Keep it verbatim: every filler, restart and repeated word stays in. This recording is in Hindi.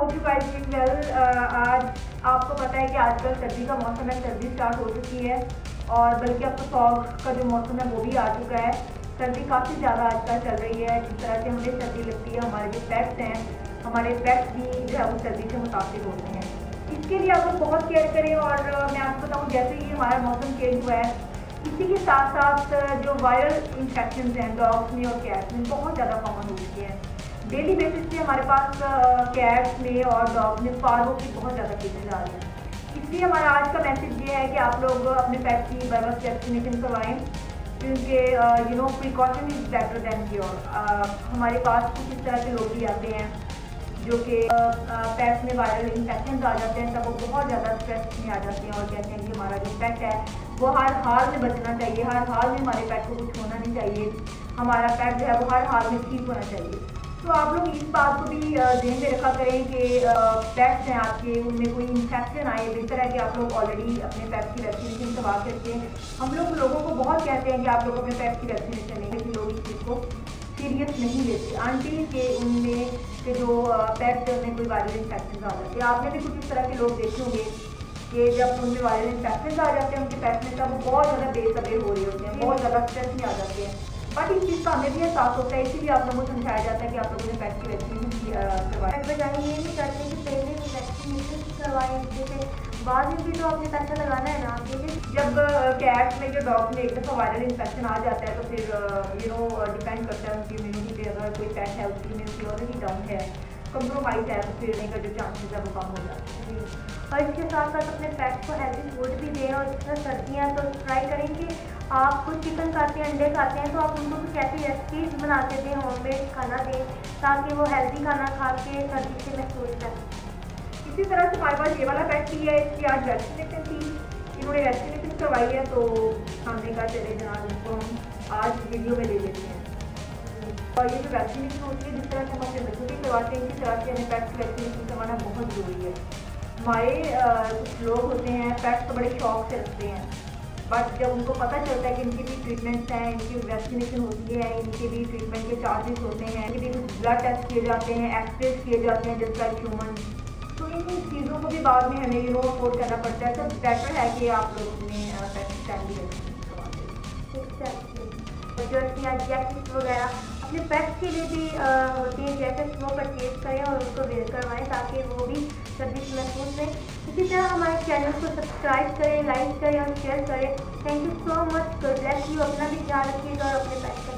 Hope you guys doing well. आज आपको पता है कि आजकल सर्दी का मौसम है, सर्दी स्टार्ट हो चुकी है और बल्कि अब तो फॉग का जो मौसम है वो भी आ चुका है। सर्दी काफ़ी ज़्यादा आजकल चल रही है। जिस तरह से हमें सर्दी लगती है, हमारे जो पेट्स हैं, हमारे पेट्स भी जो है वो सर्दी से मुतासिर होते हैं। इसके लिए आप लोग बहुत केयर करें। और मैं आपको बताऊँ, जैसे ही हमारा मौसम चेंज हुआ है, इसी के साथ साथ जो वायरल इन्फेक्शन हैं डॉग्स में और कैट्स में बहुत ज़्यादा कॉमन हो चुके हैं। डेली बेसिस पे हमारे पास कैट्स में और डॉग्स में फार्मों की बहुत ज़्यादा केसेज आ रही हैं। इसलिए हमारा आज का मैसेज ये है कि आप लोग अपने पेट की बर वक्त वैक्सीनेशन करवाएं, क्योंकि you know precaution is better than cure. हमारे पास कुछ इस तरह के लोग भी आते हैं जो कि पेट्स में वायरल इन्फेक्शन आ जाते हैं, तब वो बहुत ज़्यादा स्ट्रेस में आ जाते हैं और कहते हैं कि हमारा जो पेट है वो हर हाल में बचना चाहिए, हर हाल में हमारे पेट को कुछ होना नहीं चाहिए, हमारा पेट जो है वो हर हाल में ठीक होना चाहिए। तो आप लोग इस बात को भी ध्यान में रखा करें कि पेट्स हैं आपके, उनमें कोई इन्फेक्शन आए। बेहतर है कि आप लोग ऑलरेडी अपने पेट्स की वैक्सीनेशन करवा करके, हम लोग लोगों को बहुत कहते हैं कि आप लोग अपने पेट्स की वैक्सीनेशन लें, लेकिन लोग इस चीज़ को सीरियस नहीं लेते आंटी के उनमें के जो पेट्स हैं उनमें कोई वायरल इन्फेक्शन आ जाते हैं। आपने भी कुछ इस तरह के लोग देखे होंगे कि जब उनमें वायरल इन्फेक्शन आ जाते हैं उनके पेट्स में, तब वो बहुत ज़्यादा बेसब्र हो रहे होते हैं, बहुत ज़्यादा स्ट्रेस में आ जाते हैं। बट इस चीज़ का हमें भी एहसास होता है, इसीलिए आप लोगों को समझाया जाता है कि आप लोगों ने पेट की वैक्सीनेशन करवाएं। बजाय ये नहीं करते कि पहले भी वैक्सीनेशन करवाएं, जैसे बाद में भी तो आपने पैसा लगाना है ना। जब कैट्स में जो डॉग्स में एक दफ़ा वायरल इन्फेक्शन आ जाता है तो फिर यू नो डिपेंड करता है उनकी इम्यूनिटी पे। अगर कोई पेट है उसकी इम्यूनिटी ऑलरेडी डाउन है, कंप्रोमाइज है, तो फिर का जो चांसेस है वो कम हो जाते हैं। और इसके साथ साथ अपने पेट्स को हेल्दी फूड भी दें। और इस तरह सर्दियाँ तो ट्राई करें कि आप कुछ चिकन खाते हैं, अंडे खाते हैं, तो आप उनको कुछ ऐसी रेसिपीज बना के दें, होममेड खाना दें, ताकि वो हेल्दी खाना खा के सर्दी से महसूस करें। इसी तरह से हमारे पास ये वाला पेट भी है, इसकी आज वैक्सीनेशन थी, इन्होंने वैक्सीनेशन करवाई है, तो हमने कहा चले जनाब इनको हम आज वीडियो में ले लेते हैं। और ये जो वैक्सीनेशन होती है, जिस तरह से हम अपने बच्चों की करवाते हैं, इसी तरह से हमें पेट्स की वैक्सीनेशन करवाना बहुत ज़रूरी है। हमारे कुछ लोग होते हैं पेट्स को बड़े शौक से रखते हैं, बट जब उनको पता चलता है कि इनकी भी ट्रीटमेंट्स हैं, इनकी वैक्सीनेशन होती है, इनके भी ट्रीटमेंट के चार्जेस होते हैं, इनके भी कुछ ब्लड टेस्ट किए जाते हैं, एक्सरेज किए जाते हैं जस्ट लाइक ह्यूमन, तो इन चीज़ों को भी बाद में हमें यू नो अफोर्ड करना पड़ता है। तो बेटर है कि आप लोग अपने पेट्स की टाइमली वैक्सीनेशन करवा दें। जर्सियाँ, जैकेट्स वगैरह अपने पेट्स के लिए भी होती है, जैकेट्स वो परचेज करें और उसको वेयर करवाएं, ताकि वो भी सर्दी से महसूस रहें। इसी तरह हमारे चैनल को सब्सक्राइब करें, लाइक करें और शेयर करें। Thank you so much. God bless you. अपना भी ध्यान रखिएगा और अपने पेट्स का